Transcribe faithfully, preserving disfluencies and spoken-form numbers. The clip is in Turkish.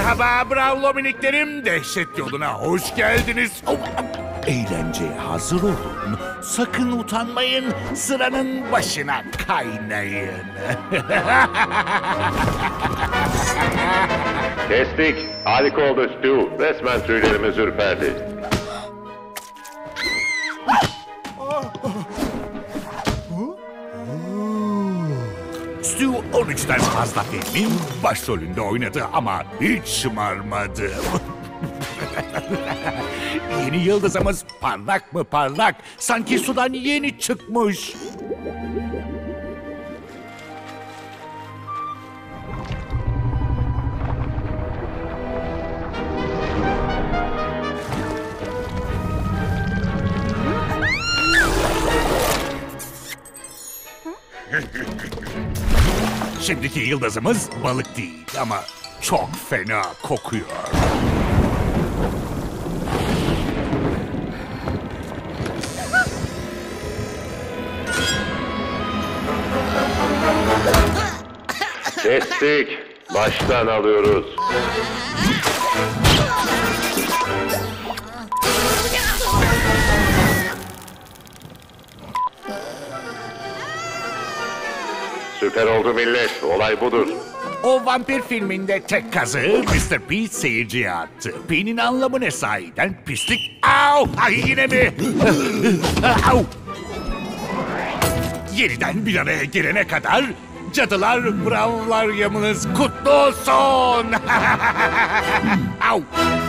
Merhaba Bravo miniklerim, dehşet yoluna hoş geldiniz. Oh, eğlenceye hazır olun, sakın utanmayın, sıranın başına kaynayın. Kestik. Harika oldu Stu. Resmen tüylerimiz ürperdi. Stu on üçten fazla filmin başrolünde oynadı ama hiç şımarmadı. Yeni yıldızımız parlak mı parlak, sanki sudan yeni çıkmış. Şimdiki yıldızımız balık değil ama çok fena kokuyor. Kestik. Baştan alıyoruz. Süper oldu millet. Olay budur. O vampir filminde tek kazığı mister P seyirciye attı. P'nin anlamı ne sahiden? Pislik. Au! Ay yine mi? Au! Yeniden bir araya gelene kadar cadılar Bravlaryamınız kutlu olsun. Au!